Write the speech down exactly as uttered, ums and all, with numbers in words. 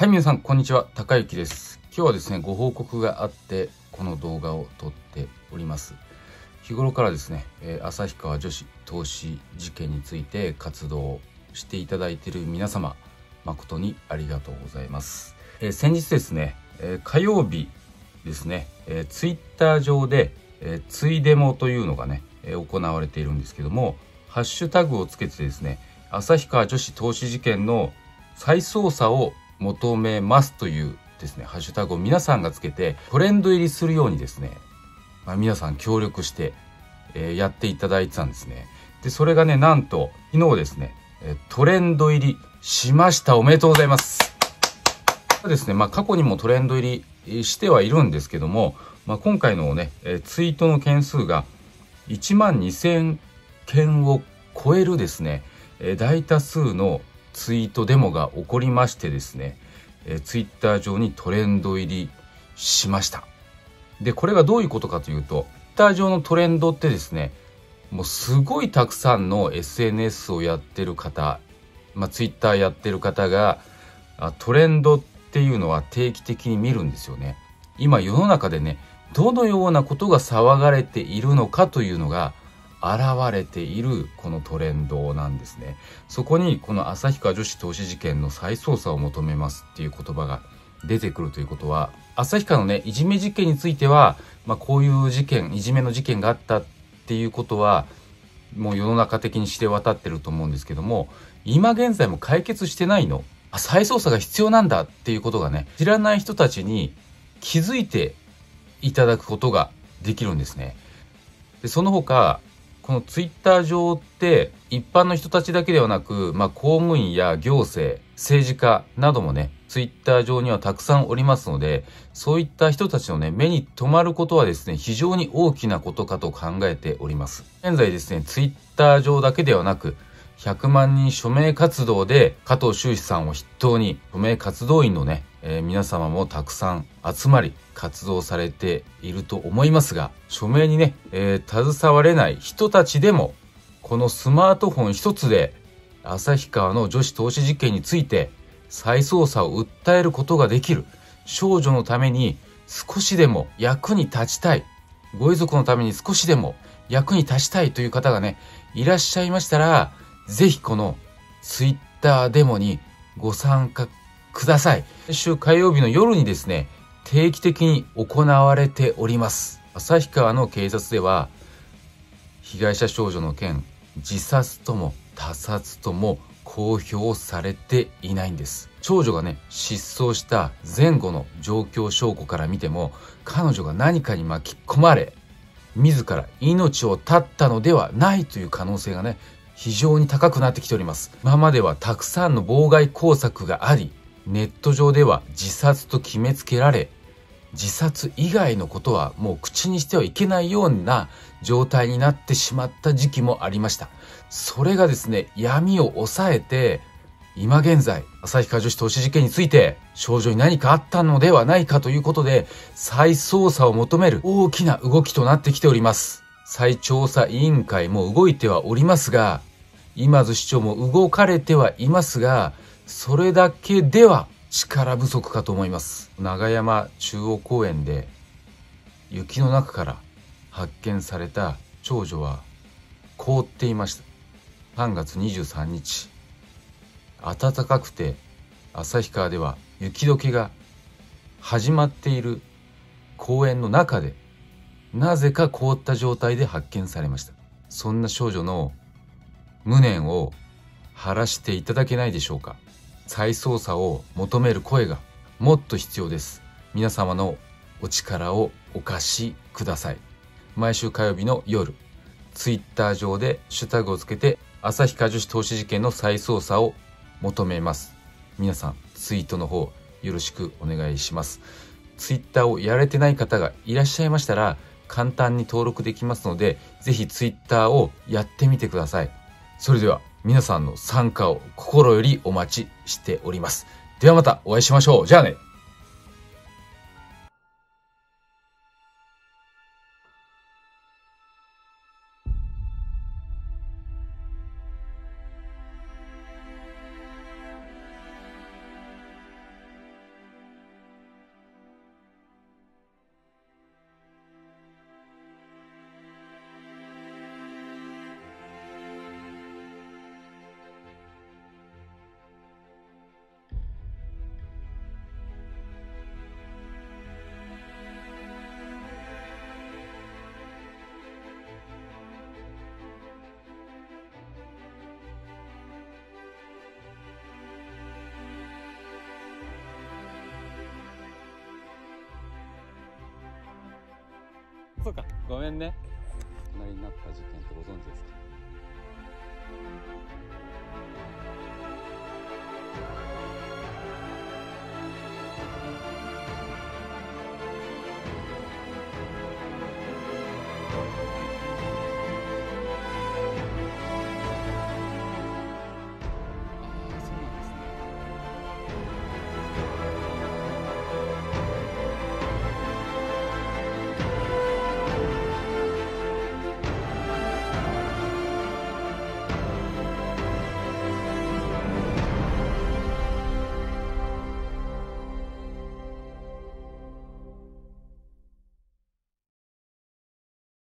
はい、皆さんこんにちは、高幸です。今日はですね、ご報告があってこの動画を撮っております。日頃からですね、えー、旭川女子投資事件について活動していただいている皆様、誠にありがとうございます。えー、先日ですね、えー、火曜日ですね、えー、ツイッター上で、えー、ツイデモというのがね、えー、行われているんですけども、ハッシュタグをつけてですね、旭川女子投資事件の再捜査を求めますというですね、ハッシュタグを皆さんがつけてトレンド入りするようにですね、まあ、皆さん協力して、えー、やっていただいてたんですね。で、それがね、なんと昨日ですね、トレンド入りしました。おめでとうございます。ですね、まあ過去にもトレンド入りしてはいるんですけども、まあ、今回のね、ツイートの件数がいちまんにせんけんを超えるですね、大多数のツイートデモが起こりましてですね、えツイッター上にトレンド入りしました。で、これがどういうことかというと、ツイッター上のトレンドってですね、もうすごいたくさんの エスエヌエス をやってる方、まあ、ツイッターやってる方がトレンドっていうのは定期的に見るんですよね。今世の中でね、どのようなことが騒がれているのかというのが現れているこのトレンドなんですね。そこにこの旭川女子投資事件の再捜査を求めますっていう言葉が出てくるということは、旭川のね、いじめ事件については、まあ、こういう事件、いじめの事件があったっていうことはもう世の中的に知れ渡ってると思うんですけども、今現在も解決してないの、あ、再捜査が必要なんだっていうことがね、知らない人たちに気づいていただくことができるんですね。で、その他このツイッター上って一般の人たちだけではなく、まあ、公務員や行政、政治家などもね、ツイッター上にはたくさんおりますので、そういった人たちのね、目に留まることはですね、非常に大きなことかと考えております。現在ですね、ツイッター上だけではなく、ひゃくまんにん署名活動で加藤修士さんを筆頭に署名活動員のね、えー、皆様もたくさん集まり活動されていると思いますが、署名にね、えー、携われない人たちでもこのスマートフォン一つで旭川の女子投資事件について再捜査を訴えることができる。少女のために少しでも役に立ちたい、ご遺族のために少しでも役に立ちたいという方がね、いらっしゃいましたら、ぜひこのツイッターデモにご参加ください。先週火曜日の夜にですね、定期的に行われております。旭川の警察では被害者少女の件、自殺とも他殺とも公表されていないんです。少女がね、失踪した前後の状況証拠から見ても、彼女が何かに巻き込まれ自ら命を絶ったのではないという可能性がね、非常に高くなってきております。今まではたくさんの妨害工作があり、ネット上では自殺と決めつけられ、自殺以外のことはもう口にしてはいけないような状態になってしまった時期もありました。それがですね、闇を抑えて、今現在旭川女子投資事件について少女に何かあったのではないかということで再捜査を求める大きな動きとなってきております。再調査委員会も動いてはおりますが、今津市長も動かれてはいますが、それだけでは力不足かと思います。長山中央公園で雪の中から発見された長女は凍っていました。さんがつにじゅうさんにち、暖かくて旭川では雪解けが始まっている公園の中で、なぜか凍った状態で発見されました。そんな少女の無念を晴らしていただけないでしょうか。再捜査を求める声がもっと必要です。皆様のお力をお貸しください。毎週火曜日の夜、ツイッター上でシュタグをつけて旭川女子投資事件の再捜査を求めます。皆さんツイートの方よろしくお願いします。ツイッターをやられてない方がいらっしゃいましたら、簡単に登録できますので、ぜひツイッターをやってみてください。それでは皆さんの参加を心よりお待ちしております。ではまたお会いしましょう。じゃあね。 そうか、ごめんね。お亡くなりになった事件ってご存知ですか？